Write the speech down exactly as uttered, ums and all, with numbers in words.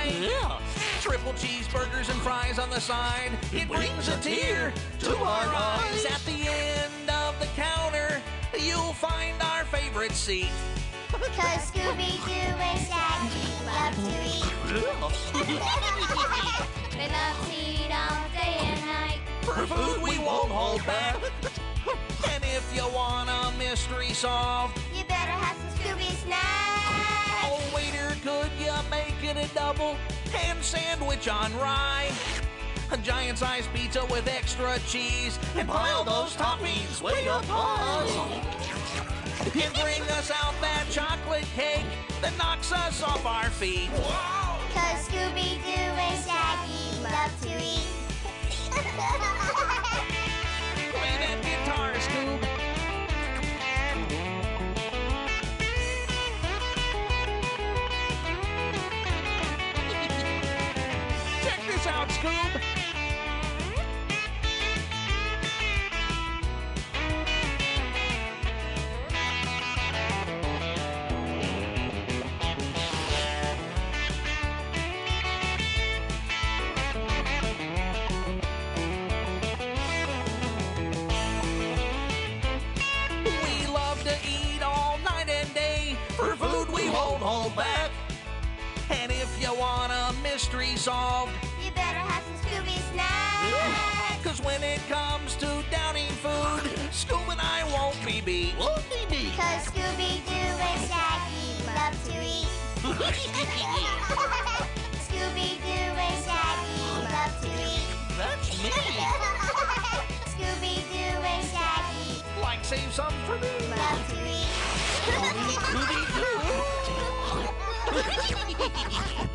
try. Yeah. Triple cheeseburgers and fries on the side. It brings a tear to our eyes. At the end of the counter, you'll find our favorite seat. Cause Scooby-Doo and Shaggy love to eat. They love to eat all day and night. For food we won't hold back. And if you want a mystery solved, You better have some Scooby snacks. oh waiter, could you make it a double ham sandwich on rye? A giant-sized pizza with extra cheese, and pile those toppings way up high. And bring us out that chocolate cake that knocks us off our feet. Cause Scooby-Doo and Shaggy love to eat. Play that guitar, Scoob. Check this out, Scoob. We love to eat all night and day. For food we won't hold back. And if you want a mystery solved, You better have some Scooby snacks. cause when it comes to downing food, Scoob and I won't be beat. Won't be me. Cause Scooby-Doo and Shaggy love to eat. Scooby-Doo and Shaggy love to eat. That's me. Scooby-Doo and Shaggy Like save some for me. love to eat. Scooby-Doo.